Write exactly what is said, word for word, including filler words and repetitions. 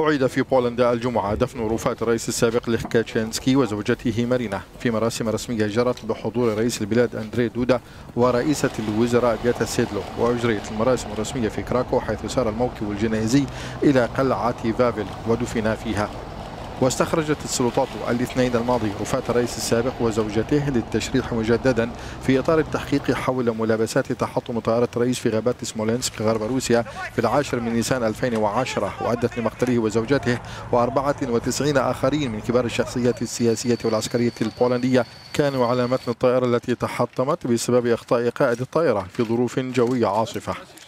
أعيد في بولندا الجمعة دفن رفاة الرئيس السابق ليخ كاتشينسكي وزوجته مارينا في مراسم رسمية جرت بحضور رئيس البلاد أندري دودا ورئيسة الوزراء بياتا سيدلو. وأجريت المراسم الرسمية في كراكو حيث سار الموكب الجنائزي إلى قلعة فافل ودفن فيها. واستخرجت السلطات الاثنين الماضي رفاة الرئيس السابق وزوجته للتشريح مجددا في إطار التحقيق حول ملابسات تحطم طائرة الرئيس في غابات سمولينسك غرب روسيا في العاشر من نيسان ألفين وعشرة، وأدت لمقتله وزوجته وأربعة وتسعين آخرين من كبار الشخصيات السياسية والعسكرية البولندية كانوا على متن الطائرة التي تحطمت بسبب أخطاء قائد الطائرة في ظروف جوية عاصفة.